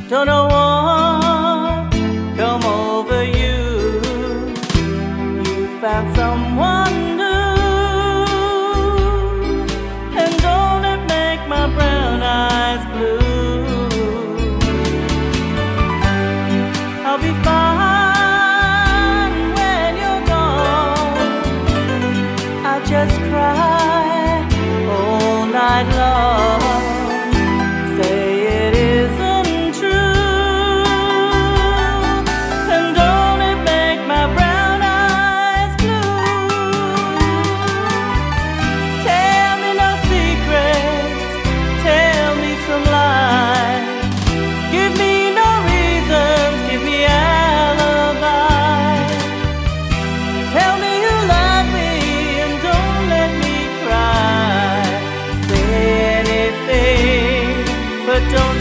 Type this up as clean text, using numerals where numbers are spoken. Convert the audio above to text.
Don't know what come over you. You found someone new, and don't it make my brown eyes blue? I'll be fine when you're gone. I'll just cry all night long. Don't